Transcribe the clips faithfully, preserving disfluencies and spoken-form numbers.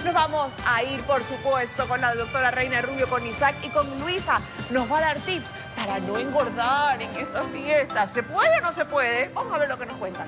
Nos vamos a ir, por supuesto, con la doctora Reina Rubio, con Isaac y con Luisa. Nos va a dar tips para no engordar en esta fiesta. ¿Se puede o no se puede? Vamos a ver lo que nos cuentan.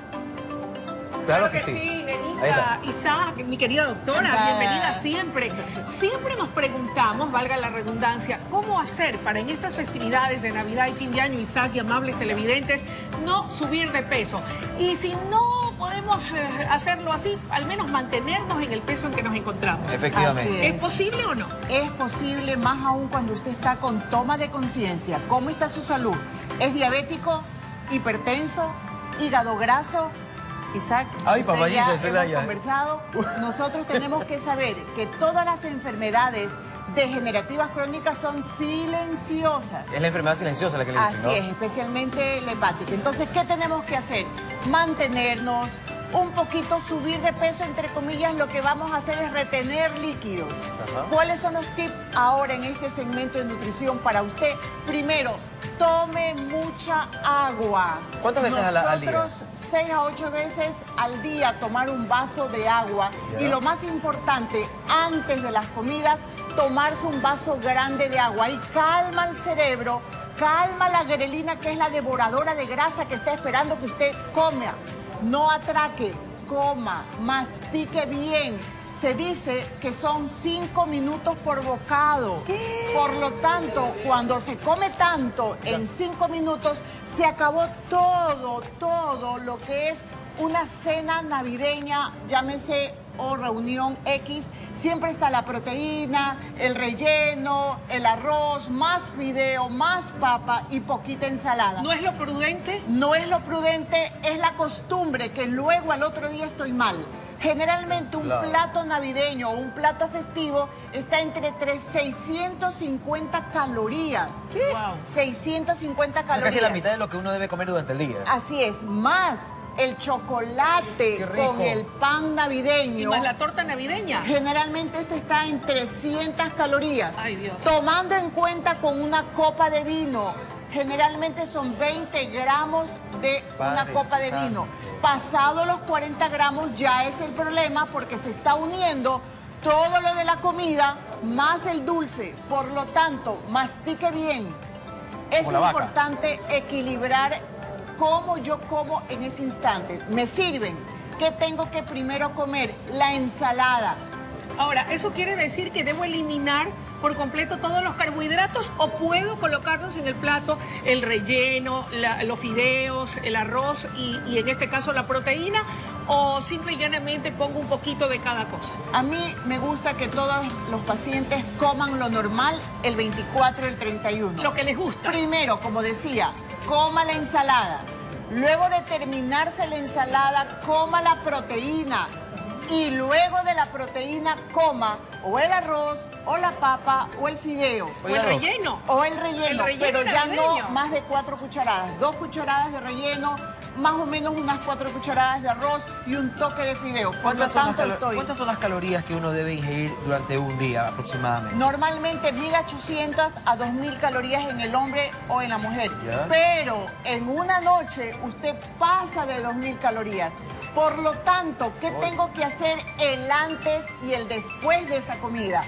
Claro que sí. Sí, Nenita, Isaac, mi querida doctora, bienvenida siempre. Siempre nos preguntamos, valga la redundancia, cómo hacer para en estas festividades de Navidad y fin de año, Isaac y amables televidentes, no subir de peso. Y si no podemos eh, hacerlo así, al menos mantenernos en el peso en que nos encontramos. Efectivamente. ¿Es. ¿Es posible o no? Es posible, más aún cuando usted está con toma de conciencia. ¿Cómo está su salud? ¿Es diabético, hipertenso, hígado graso? Isaac, Ay, usted papayita, ya esa es hemos la ya. conversado. Nosotros tenemos que saber que todas las enfermedades degenerativas crónicas son silenciosas. Es la enfermedad silenciosa la que le dicen, Así ¿no? es, especialmente la hepática. Entonces, ¿qué tenemos que hacer? Mantenernos, un poquito subir de peso, entre comillas, lo que vamos a hacer es retener líquidos. Ajá. ¿Cuáles son los tips ahora en este segmento de nutrición para usted? Primero, tome mucha agua. ¿Cuántas veces al- al día? Nosotros seis a ocho veces al día tomar un vaso de agua. Ya. Y lo más importante, antes de las comidas, tomarse un vaso grande de agua. Y calma el cerebro, calma la grelina, que es la devoradora de grasa que está esperando que usted coma. No atraque, coma, mastique bien. Se dice que son cinco minutos por bocado. ¿Qué? Por lo tanto, cuando se come tanto en cinco minutos, se acabó todo, todo lo que es una cena navideña, llámese o reunión X. Siempre está la proteína, el relleno, el arroz, más fideo, más papa y poquita ensalada. ¿No es lo prudente? No es lo prudente, es la costumbre que luego al otro día estoy mal. Generalmente un Claro. plato navideño o un plato festivo está entre tres- seiscientas cincuenta calorías. ¿Qué? Wow. seiscientas cincuenta O sea, calorías. casi la mitad de lo que uno debe comer durante el día. Así es, más el chocolate Qué rico. con el pan ¿Y navideño. más la torta navideña? Generalmente esto está en trescientas calorías. Ay, Dios. Tomando en cuenta con una copa de vino. Generalmente son veinte gramos de una Padre copa de santo. vino. Pasado los cuarenta gramos ya es el problema porque se está uniendo todo lo de la comida más el dulce. Por lo tanto, mastique bien. Es Como la vaca. importante equilibrar cómo yo como en ese instante. Me sirven. ¿Qué tengo que primero comer? La ensalada. Ahora, ¿eso quiere decir que debo eliminar por completo todos los carbohidratos o puedo colocarlos en el plato, el relleno, la- los fideos, el arroz y, y en este caso la proteína? ¿O simple y llanamente pongo un poquito de cada cosa? A mí me gusta que todos los pacientes coman lo normal el veinticuatro y el treinta y uno. Lo que les gusta. Primero, como decía, coma la ensalada. Luego de terminarse la ensalada, coma la proteína. Y luego de la proteína, coma o el arroz, o la papa, o el fideo. ¿O Oiga, el Doc. relleno? O el relleno, El relleno pero ya navideño. no más de cuatro cucharadas. Dos cucharadas de relleno, más o menos unas cuatro cucharadas de arroz y un toque de fideo. Por lo ¿Cuántas son, las tanto, calo- estoy... ¿Cuántas son las calorías que uno debe ingerir durante un día aproximadamente? Normalmente mil ochocientas a dos mil calorías en el hombre o en la mujer. Ya. Pero en una noche usted pasa de dos mil calorías. Por lo tanto, ¿qué Oye. tengo que hacer el antes y el después de esa comida?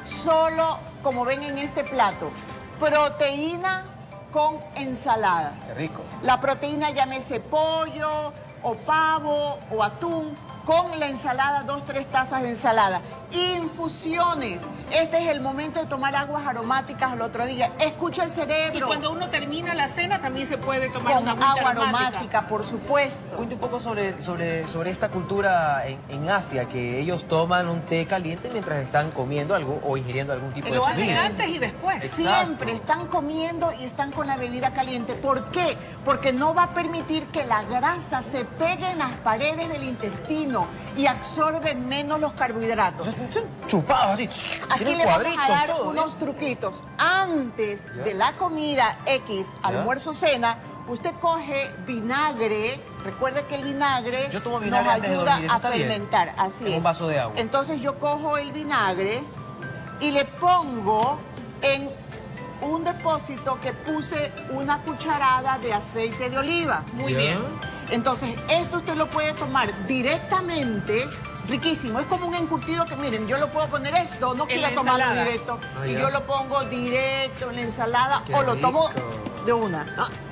Solo, como ven en este plato, proteína con ensalada. Qué rico. La proteína, llámese pollo o pavo o atún, con la ensalada, dos, tres tazas de ensalada. Infusiones. Este es el momento de tomar aguas aromáticas al otro día. Escucha el Y cerebro. cuando uno termina la cena también se puede tomar Con una agüita agua aromática. aromática, por supuesto. Cuente un poco sobre, sobre, sobre esta cultura en, en Asia, que ellos toman un té caliente mientras están comiendo algo o ingiriendo algún tipo de Lo hacen comida. antes y después. Exacto. Siempre están comiendo y están con la bebida caliente. ¿Por qué? Porque no va a permitir que la grasa se pegue en las paredes del intestino y absorbe menos los carbohidratos. Son chupados así, Aquí tienen le vamos cuadritos, a dar todo, ¿eh? unos truquitos. Antes Ya. de la comida X, Ya. almuerzo, cena, usted coge vinagre. Recuerde que el vinagre, Yo tomo vinagre nos antes de ayuda dormir, ¿eso a está bien? fermentar. Así En es. un vaso de agua. Entonces yo cojo el vinagre y le pongo en un depósito que puse una cucharada de aceite de oliva. Muy Ya. bien. Entonces, esto usted lo puede tomar directamente Riquísimo, es como un encurtido que, miren, yo lo puedo poner esto, no quiero tomarlo ensalada. directo. Ah, y ya. yo lo pongo directo en la ensalada Qué o lo tomo rico. de una.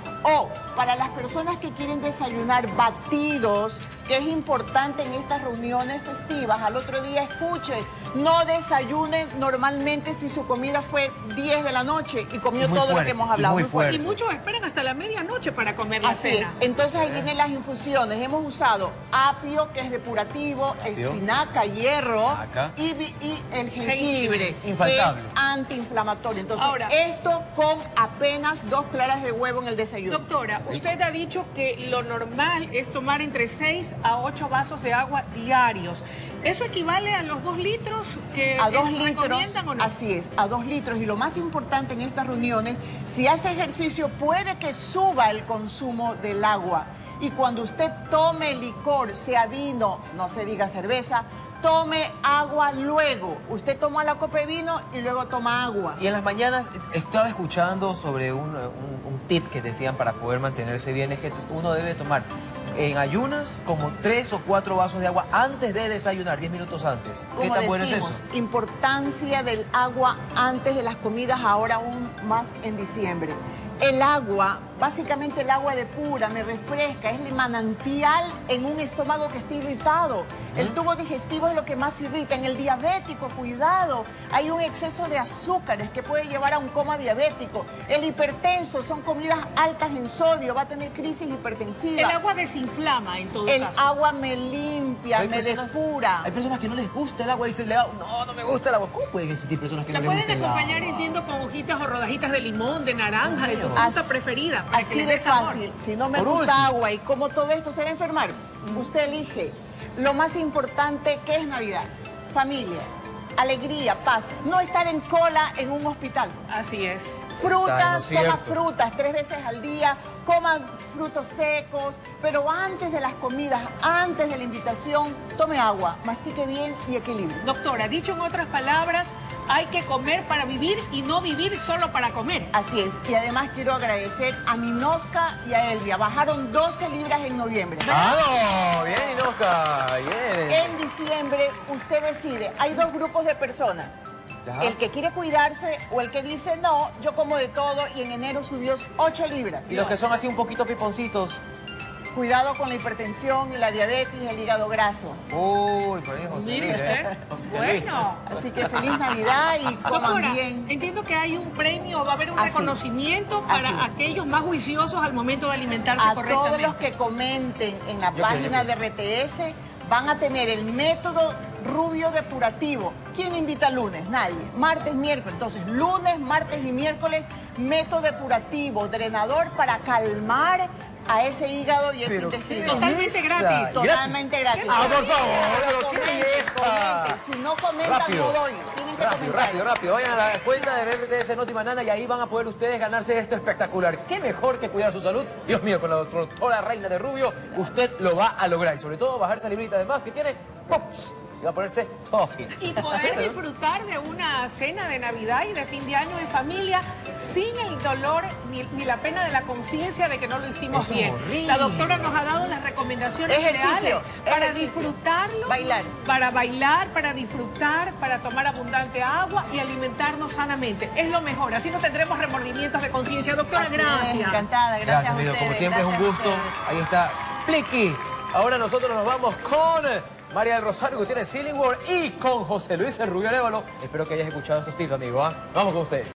O para las personas que quieren desayunar batidos, que es importante en estas reuniones festivas, al otro día escuche, no desayunen normalmente si su comida fue diez de la noche y comió Y muy todo lo fuerte, que hemos y hablado. muy Muy fuerte. Y muchos esperan hasta la medianoche para comer la Así es. cena. Entonces ahí vienen las infusiones. Hemos usado apio, que es depurativo, Apio. espinaca, hierro Acá. y, vi- y el jengibre, Jengibre. Infaltable. que es antiinflamatorio. Entonces, Ahora- esto con apenas dos claras de huevo en el desayuno. Doctora, usted ha dicho que lo normal es tomar entre seis a ocho vasos de agua diarios. ¿Eso equivale a los dos litros que A dos eh, litros, recomiendan o no? así es, a dos litros. Y lo más importante en estas reuniones, si hace ejercicio, puede que suba el consumo del agua. Y cuando usted tome licor, sea vino, no se diga cerveza, tome agua luego. Usted toma la copa de vino y luego toma agua. Y en las mañanas estaba escuchando sobre un, un- un tip que decían para poder mantenerse bien, es que uno debe tomar en ayunas como tres o cuatro vasos de agua antes de desayunar, diez minutos antes. ¿Qué Como tan bueno es decimos, eso? importancia del agua antes de las comidas, ahora aún más en diciembre. El agua, básicamente el agua de pura, me refresca, es el manantial en un estómago que está irritado. El tubo digestivo es lo que más irrita. En el diabético, cuidado, hay un exceso de azúcares que puede llevar a un coma diabético. El hipertenso, son comidas altas en sodio, va a tener crisis hipertensiva. El agua desinflama en todo El caso. agua me limpia, Hay me personas- depura. Hay personas que no les gusta el agua y dicen, "Le- no, no me gusta el agua". ¿Cómo pueden existir personas que La no les pueden gusta el agua? acompañar, entiendo, con hojitas o rodajitas de limón, de naranja, de tu Así- fruta preferida. Para que Así le de dé sabor. fácil. Si no me Por gusta último. agua y como todo esto se va a enfermar, usted elige. Lo más importante, que es Navidad, familia, alegría, paz. No estar en cola en un hospital. Así es. Está en lo Frutas, coma cierto. frutas tres veces al día, coman frutos secos, pero antes de las comidas, antes de la invitación, tome agua, mastique bien y equilibre. Doctora, dicho en otras palabras, hay que comer para vivir y no vivir solo para comer. Así es. Y además quiero agradecer a Minosca y a Elvia. Bajaron doce libras en noviembre. ¡Vamos! Bien, Inoca, bien. En diciembre usted decide, hay dos grupos de personas, Ajá. el que quiere cuidarse o el que dice no, yo como de todo y en enero subió ocho libras. Y los que son así un poquito piponcitos. Cuidado con la hipertensión y la diabetes y el hígado graso. Uy, por ahí José Mire Luis, ¿eh? usted. José Luis. Bueno. Así que feliz Navidad y coman Doctora, bien. entiendo que hay un premio, va a haber un Así. reconocimiento para Así. aquellos más juiciosos al momento de alimentarse A correctamente. todos los que comenten en la Yo quiero, página yo de R T S van a tener el método rubio depurativo. ¿Quién invita lunes? Nadie. Martes, miércoles. Entonces, lunes, martes y miércoles, método depurativo, drenador para calmar a ese hígado y ese Pero intestino. qué Totalmente belleza. gratis. Totalmente gratis. Ah, por favor, pero qué Comenten, belleza. comenten. Si no comentan, Rápido. no doy. Tienen que Rápido, comentar. rápido, rápido. Vayan a la cuenta de R T S Noti Banana y ahí van a poder ustedes ganarse esto espectacular. ¿Qué mejor que cuidar su salud? Dios mío, con la doctora Reina de Rubio, usted lo va a lograr. Y sobre todo, bajar esa librita de más que tiene. ¡Pops! Y va a ponerse todo fino. Y poder disfrutar de una cena de Navidad y de fin de año en familia sin el dolor ni, ni la pena de la conciencia de que no lo hicimos Eso es bien. horrible. La doctora nos ha dado las recomendaciones Ejercicio, ideales para ejercicio. disfrutarlo, Bailar. para bailar, para disfrutar, para tomar abundante agua y alimentarnos sanamente. Es lo mejor. Así no tendremos remordimientos de conciencia. Doctora, Así es, gracias. encantada, gracias, Gracias, a amigo. ustedes. Como siempre es un gracias a gusto. ustedes. Ahí está Pliqui. Ahora nosotros nos vamos con María del Rosario Gutiérrez Sealing World y con José Luis el Rubio Arévalo. Espero que hayas escuchado estos tips, amigo. ¿ah? Vamos con ustedes.